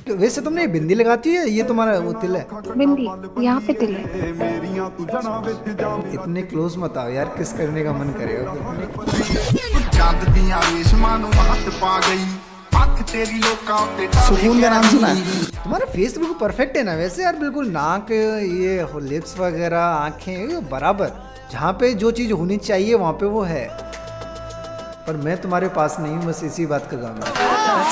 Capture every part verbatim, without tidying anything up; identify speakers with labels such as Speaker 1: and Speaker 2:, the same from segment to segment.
Speaker 1: वैसे तुमने ये बिंदी लगाती है, ये तुम्हारा वो तिल है?
Speaker 2: बिंदी यहाँ पे तिल है।
Speaker 1: इतने क्लोज मत आओ यार, किस करने का मन करेगा।
Speaker 3: सुकून का नाम सुना है?
Speaker 1: तुम्हारा फेस बिल्कुल परफेक्ट है ना वैसे यार, बिल्कुल नाक, ये लिप्स वगैरह, आंखें बराबर, जहाँ पे जो चीज़ होनी चाहिए वहाँ पे वो है। पर मैं तुम्हारे पास नहीं हूँ, बस इसी बात का गम है।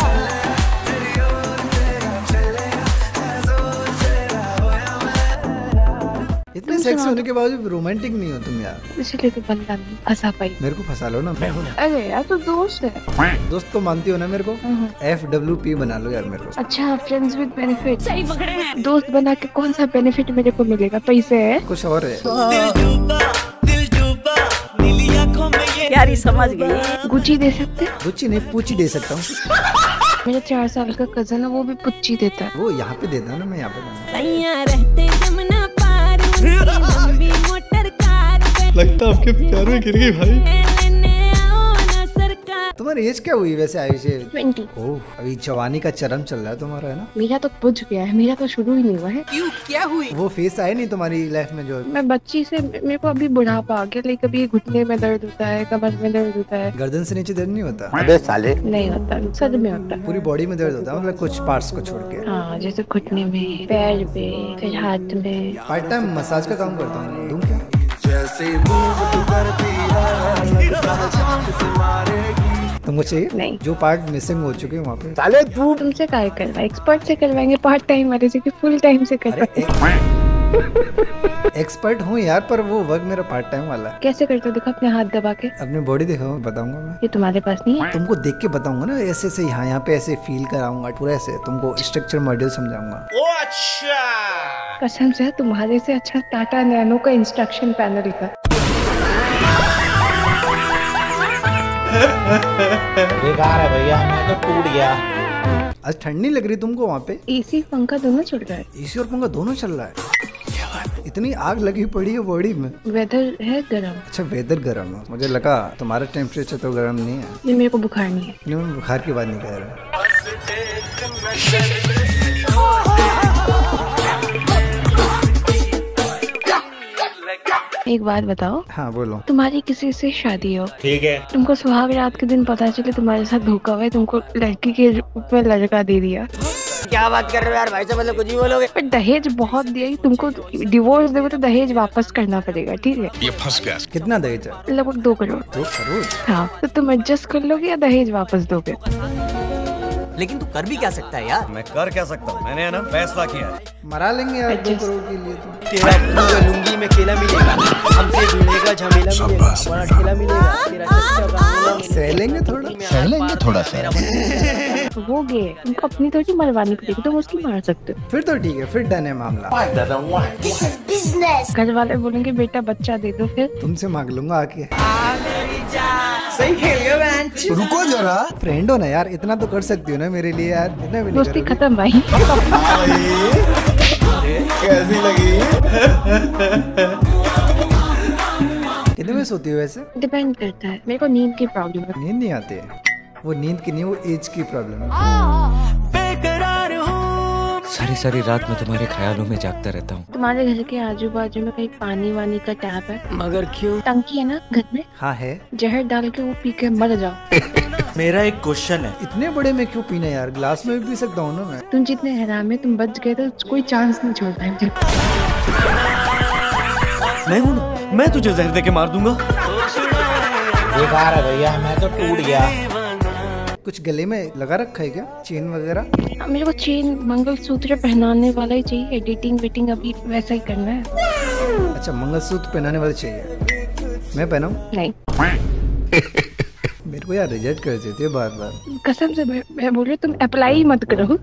Speaker 1: इतने सेक्स होने के बावजूद रोमांटिक नहीं हो तुम यार।
Speaker 2: इसलिए तो बंदा नहीं फंसा पाई।
Speaker 1: मेरे को फंसा लो ना।
Speaker 2: अरे यार तो दोस्त है।
Speaker 1: दोस्त तो मानती हो ना मेरे को? एफ डब्ल्यू पी बना लो यार मेरे को।
Speaker 2: अच्छा, फ्रेंड्स विद बेनिफिट। सही पकड़े हैं। दोस्त बना के कौन सा बेनिफिट मेरे को मिलेगा? पैसे है?
Speaker 1: कुछ और है।
Speaker 4: यारी समझ गई।
Speaker 2: गुची दे सकते?
Speaker 1: गुची नहीं, पूची दे सकता हूँ।
Speaker 2: मेरा चार साल का कजन है, वो भी पुच्ची देता है।
Speaker 1: वो यहाँ पे देता है ना, मैं यहाँ पे।
Speaker 3: लगता आपके प्यार में गिर गई भाई।
Speaker 1: तुम्हारी एज क्या हुई वैसे आयुषी?
Speaker 2: ट्वेंटी।
Speaker 1: ओह, अभी जवानी का चरम चल रहा है तुम्हारा, है ना?
Speaker 2: मेरा तो पुज गया है, मेरा तो शुरू ही नहीं हुआ है।
Speaker 4: क्यों, क्या हुई?
Speaker 1: वो फेस आए नहीं तुम्हारी लाइफ में जो?
Speaker 2: मैं बच्ची से, मेरे को अभी बुढ़ापा आ गया, लेकिन कभी घुटने में दर्द होता है, कमर में दर्द होता है।
Speaker 1: गर्दन से नीचे दर्द नहीं होता?
Speaker 3: अबे साले।
Speaker 2: नहीं होता, सर में होता है।
Speaker 1: पूरी बॉडी में दर्द होता है, मतलब कुछ पार्ट्स को छोड़ के?
Speaker 2: हाँ, जैसे घुटने में, पैर पे, फिर हाथ में।
Speaker 1: पार्ट टाइम मसाज का काम करता हूँ, दूं क्या? तुमको चाहिए?
Speaker 2: नहीं।
Speaker 1: जो पार्ट मिसिंग हो चुके हैं वहाँ पे।
Speaker 3: साले तू
Speaker 2: तुमसे काय करवा, एक्सपर्ट से करवाएंगे पार्ट टाइम वाले से कि फुल टाइम से करवाएंगे?
Speaker 1: एक्सपर्ट हूँ यार, पर वो वर्क मेरा पार्ट टाइम वाला है।
Speaker 2: कैसे करते हो? देखो अपने हाथ दबा के।
Speaker 1: अपने बॉडी दिखाओ, बताऊंगा मैं।
Speaker 2: ये तुम्हारे पास नहीं है?
Speaker 1: तुमको देख के बताऊंगा ना, ऐसे से यहाँ यहाँ पे ऐसे फील कराऊंगा, पूरा ऐसे तुमको स्ट्रक्चर मॉड्यूल समझाऊंगा।
Speaker 3: ओ अच्छा।
Speaker 2: कसम से तुम्हारे से अच्छा टाटा नैनो का इंस्ट्रक्शन पैनल का।
Speaker 5: बेकार है भैया, मैं तो टूट गया।
Speaker 1: आज ठंड नहीं लग रही तुमको वहाँ पे?
Speaker 2: एसी पंखा दोनों चल रहा है।
Speaker 1: एसी और पंखा दोनों चल रहा है? इतनी आग लगी पड़ी है बॉडी में।
Speaker 2: वेदर है गर्म।
Speaker 1: अच्छा, वेदर गर्म है, मुझे लगा तुम्हारा टेम्परेचर तो गर्म नहीं है।
Speaker 2: ये मेरे को बुखार नहीं है।
Speaker 1: नहीं, मैं बुखार की बात नहीं कह रहा।
Speaker 2: एक बात बताओ।
Speaker 1: हाँ बोलो।
Speaker 2: तुम्हारी किसी से शादी हो,
Speaker 5: ठीक है,
Speaker 2: तुमको सुहाग रात के दिन पता चले तुम्हारे साथ धोखा हुआ है, तुमको लड़की के रूप में लड़का दे दिया।
Speaker 4: क्या बात कर रहे हो यार भाई साहब, मतलब कुछ ही बोलोगे।
Speaker 2: पर दहेज बहुत दिया, तुमको डिवोर्स दोगे तो दहेज वापस करना पड़ेगा, ठीक है?
Speaker 3: ये फंस गया।
Speaker 1: कितना दहेज है?
Speaker 2: लगभग दो करोड़।
Speaker 1: दो करोड़?
Speaker 2: हाँ, तो तुम एडजस्ट कर लोगे या दहेज वापस दोगे?
Speaker 4: लेकिन तू कर भी क्या सकता है यार?
Speaker 6: मैं कर क्या सकता हूँ, मैंने है ना फैसला किया है।
Speaker 1: मरा लेंगे यार दो करोड़ के लिए तो।
Speaker 4: तेरा लुंगी में केला मिलेगा, हमसे भिड़ेगा झमेला मिलेगा, बड़ा ठेला मिलेगा, तेरा चच्चा का
Speaker 1: सह लेंगे थोड़ा।
Speaker 3: सह लेंगे थोड़ा सा।
Speaker 2: वो गे तुमको अपनी थोड़ी मरवानी पड़ेगी, तुम उसकी मार सकते हो।
Speaker 1: फिर तो ठीक है, फिर डन है मामला।
Speaker 2: घर वाले बोलेंगे बेटा बच्चा दे दो, फिर
Speaker 1: तुमसे मांग लूंगा आके।
Speaker 4: सही खेल गया बेंच।
Speaker 3: रुको जरा।
Speaker 1: फ्रेंड हो ना यार, इतना तो कर सकती हो ना मेरे लिए यार, इतना भी नहीं
Speaker 2: दोस्ती
Speaker 1: करोगी?
Speaker 2: खत्म भाई।
Speaker 3: कैसी लगी?
Speaker 1: कितने में सोती हो वैसे?
Speaker 2: डिपेंड करता है, मेरे को नींद की प्रॉब्लम है।
Speaker 1: नींद नहीं आती है? वो नींद की नहीं, वो एज की प्रॉब्लम है।
Speaker 7: सारी सारी रात मैं तुम्हारे ख्यालों में जागता रहता हूँ।
Speaker 2: तुम्हारे घर के आजू बाजू में कहीं पानी वानी का टैप है?
Speaker 4: मगर क्यों?
Speaker 2: टंकी है ना घर में?
Speaker 1: हाँ है।
Speaker 2: जहर डाल के वो पी के मर जाओ।
Speaker 6: मेरा एक क्वेश्चन है,
Speaker 1: इतने बड़े में क्यों पीना यार, ग्लास में भी पी सकता हूँ ना मैं।
Speaker 2: तुम जितने हैरान में तुम बच गए तो कोई चांस नहीं छोड़ पाएंगे।
Speaker 6: मैं हूँ ना, मैं तुझे जहर दे के मार दूंगा।
Speaker 5: बेकार है भैया, मैं तो टूट गया।
Speaker 1: कुछ गले में लगा रखा है क्या, चेन वगैरह?
Speaker 2: मेरे को चेन मंगलसूत्र पहनाने वाला ही चाहिए, एडिटिंग वेटिंग अभी वैसा ही करना है।
Speaker 1: अच्छा, मंगलसूत्र पहनाने वाला चाहिए, मैं पहनाऊं?
Speaker 2: नहीं।
Speaker 1: मेरे को यार रिजेक्ट कर देती है बार बार।
Speaker 2: कसम से मैं, मैं बोल रही तुम अप्लाई मत करो।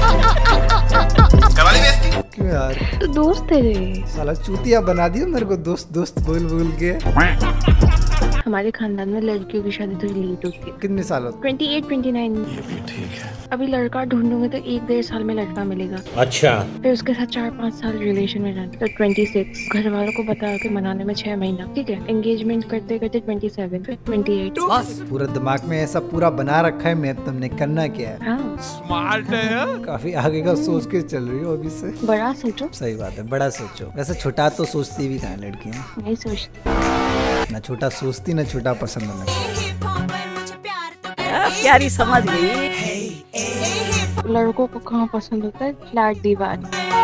Speaker 1: क्यों यार?
Speaker 2: तो दोस्त है रे।
Speaker 1: साला चूतिया बना दिया मेरे को दोस्त दोस्त बोल बोल के।
Speaker 2: हमारे खानदान में लड़कियों की शादी थोड़ी लेट होती है।
Speaker 1: कितने साल होते?
Speaker 2: Twenty eight twenty nine. ये भी ठीक है। अभी लड़का ढूंढोगे तो एक डेढ़ साल में लड़का मिलेगा।
Speaker 5: अच्छा।
Speaker 2: फिर उसके साथ चार पाँच साल रिलेशन में रहना, तो ट्वेंटी सिक्स घर वालों को बता के मनाने में छह महीना, ठीक है। एंगेजमेंट करते करते ट्वेंटी सेवन, फिर ट्वेंटी एट।
Speaker 1: पूरा दिमाग में ऐसा पूरा बना रखा है मैं, तुमने करना क्या है?
Speaker 2: हाँ,
Speaker 3: स्मार्ट है यार।
Speaker 1: काफी आगे का सोच के चल रही हो अभी से।
Speaker 2: बड़ा सोचो।
Speaker 1: सही बात है, बड़ा सोचो। वैसे छोटा तो सोचती भी कहाँ लड़कियाँ,
Speaker 2: नहीं सोचती।
Speaker 1: ना छोटा सोचती ना छोटा पसंद है।
Speaker 8: प्यारी समझ गई।
Speaker 2: लड़कों को कहाँ पसंद होता है फ्लैट दीवार।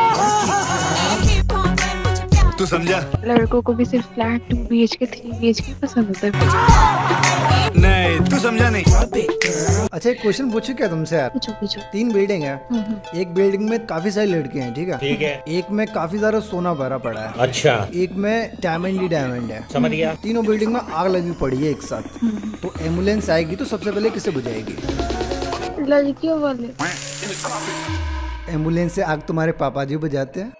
Speaker 3: तू समझा?
Speaker 2: लड़कों को भी सिर्फ flat two B H K three B H K पसंद होता है।
Speaker 3: नहीं, तू समझा नहीं।
Speaker 1: अच्छा एक क्वेश्चन पूछू क्या तुमसे यार?
Speaker 2: पूछो पूछो।
Speaker 1: तीन बिल्डिंग है, एक बिल्डिंग में काफी सारी लड़कियां हैं, ठीक है?
Speaker 5: ठीक है।
Speaker 1: एक में काफी सारा सोना भरा पड़ा है।
Speaker 5: अच्छा।
Speaker 1: एक में डायमंड ही डायमंड है।
Speaker 5: समझ गया।
Speaker 1: तीनों बिल्डिंग में आग लगी पड़ी है एक साथ, तो एम्बुलेंस आएगी तो सबसे पहले किसे बुझाएगी?
Speaker 2: लड़कियों वाले।
Speaker 1: एम्बुलेंस से आग तुम्हारे पापा जी बुझाते हैं।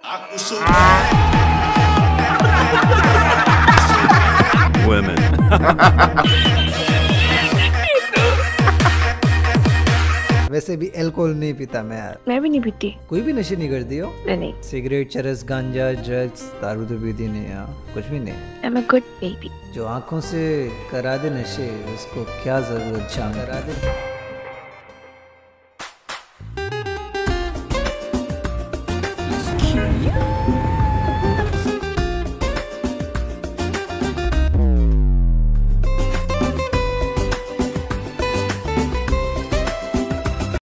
Speaker 1: वैसे भी अल्कोहल नहीं पीता मैं यार।
Speaker 2: मैं भी नहीं पीती।
Speaker 1: कोई भी नशे नहीं करती हो?
Speaker 2: नहीं।
Speaker 1: सिगरेट, चरस, गांजा, ड्रग्स, दारू तो पीती नहीं यार? कुछ भी नहीं।
Speaker 2: I'm a good baby।
Speaker 1: जो आंखों से करा दे नशे, उसको क्या जरूरत, जान करा दे।